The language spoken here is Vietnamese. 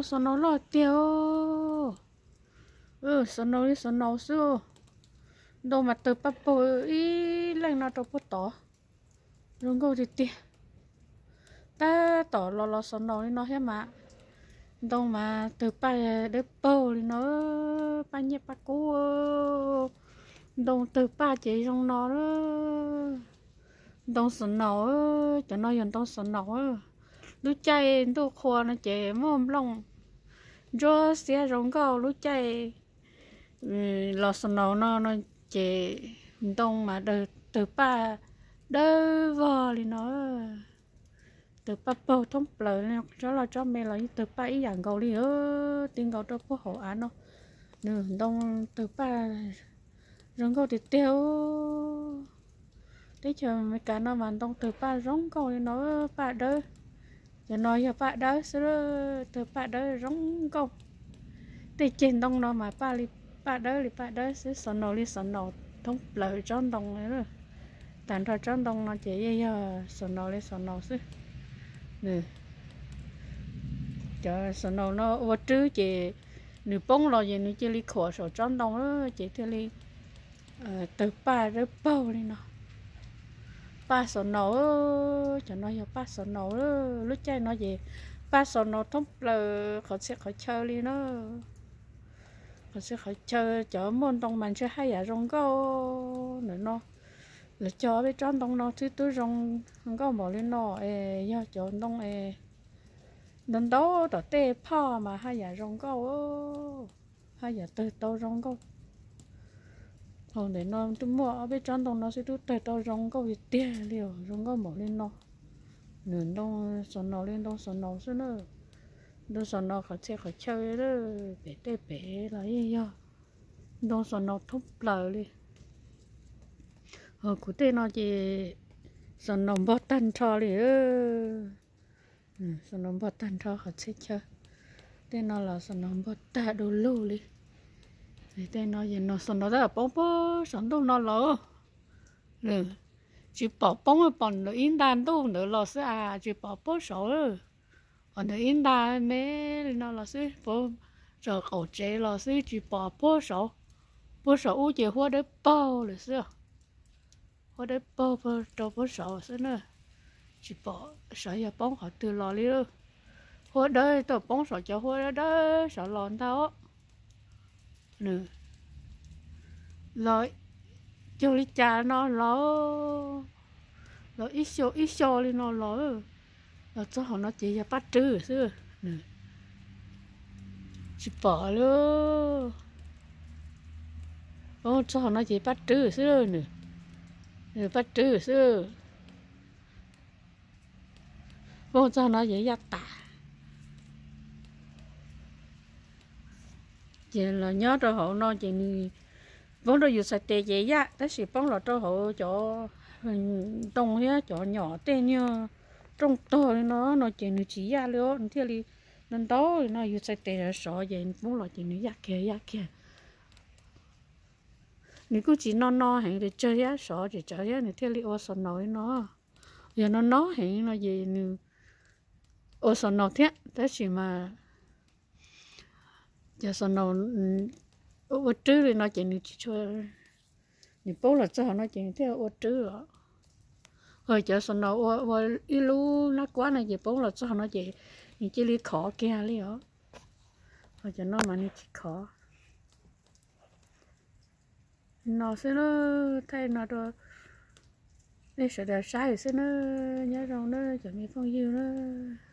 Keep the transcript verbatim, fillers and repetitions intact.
lo sờ nấu lo tiêu ừ sờ nấu đi sờ nấu xưa đâu mà từ bắp bò ý lên nó đâu có tỏ rồi ngô thì tiêu ta tỏ lo lo sờ nấu đi nó hết mà đâu mà từ ba đứa bò đi nó ba nhẹ ba cú đâu từ ba chị trong nó đó đâu sờ nấu cho nó dần đâu sờ nấu lúc chạy đâu khoa nó chạy mồm lông cho xe rong gạo lúc chạy lò sờ nấu nó nó chạy đông mà từ từ ba đỡ vò thì nó từ ba bầu thông lời này cho là cho mẹ là từ ba ý dạng gạo đi ơ tiền gạo đâu có hậu án đâu nữa đông từ ba rong gạo thì tiêu thế chờ mấy cái nó mà đông từ ba rong gạo thì nó ba đỡ cho nói cho ba đỡ sữa từ ba đỡ rong gạo thì trên đông nó mà ba li ba đỡ li ba đỡ sẽ sờ nổ li sờ nổ thông lời cho đông này rồi tàn ra cho đông nó chỉ giờ sờ nổ li sờ nổ chứ nè cho sờ nổ nó vô trứ chỉ nửa bông lo gì nửa chỉ li khổ sổ cho đông đó chỉ thì li từ ba đỡ bao đi nó ba sờ nổ cho nó giờ ba sờ nổ lúc chơi nó gì ba sờ nổ thông lời họ sẽ khỏi chơi đi nó họ sẽ khỏi chơi chở môn đông mình sẽ hay ở trong câu nữa nó là cho biết trong đông nó thứ tư trong không có bỏ lên nó ê do chỗ đông ê đến đó tao tê pha mà hay ở trong câu hay ở từ tao trong câu còn để nó tôi mua ở bên trong đông nó sẽ tôi từ tao trong câu thì tê liều trong câu bỏ lên nó nửa đông sờ nó lên đông sờ nó xí nữa đông sờ nó khỏi sẽ khỏi chơi đó để tê bể là gì do đông sờ nó thúc lời đi ờ cụ thể nó chỉ sờ nó bớt tan cho đi ơ sờ nó bớt tan cho khỏi sẽ chơi tên nó là sờ nó bớt ta đồ lô đi thì tên nó gì nó sờ nó rất là bóng bóng sờ đâu nó lỡ ừ chỉ bỏ bóng ở bọn nó in đàn đâu nữa là sẽ à chỉ bỏ bóng sổ rồi còn nó in đàn mấy nó là sẽ bỏ rồi khẩu chế là sẽ chỉ bỏ bóng sổ bóng sổ u chỉ hoa để bao là sẽ hoa để bao bao cho bóng sổ sẽ nữa chỉ bỏ sổ giờ bóng họ từ lò đi luôn hoa đấy tôi bóng sổ cho hoa đấy sổ lòn tao nữa rồi cho đi cha nó lỡ lỡ ít xô ít xô lên nó lỡ là cho họ nó chỉ là bắt trừ xưa nè chỉ bỏ luôn ô cho họ nó chỉ bắt trừ xưa nè nè bắt trừ xưa ô cho nó chỉ giặt tả chỉ là nhớ cho họ nó chỉ vốn đâu dù sạch tệ dễ dã, ta chỉ bông là cho họ cho đông nhá, cho nhỏ tên nhá, trong to nó nó chỉ nó chỉ ra luôn, thế thì nên đó nó dù sạch tệ là sợ vậy, vốn là chỉ nó giặt kia giặt kia, nếu cứ chỉ nó no hay để chơi á sợ chỉ chơi á, thì thế thì ô sợ nổi nó, giờ nó nó hay nó gì nữa, ô sợ nổi thế, ta chỉ mà giờ sợ nổi ô trứ thì nó chỉ được chơi, thì bố là cho nó chỉ theo ô trứ rồi, rồi giờ sau nó ô ô ilu nó quá này thì bố là cho nó chỉ, thì chỉ đi khó kia đi đó, rồi giờ nó mà đi chỉ khó, nó sẽ nó thay nó rồi, để sẽ để sai sẽ nó nhớ rằng nó chẳngมีphong yêu nó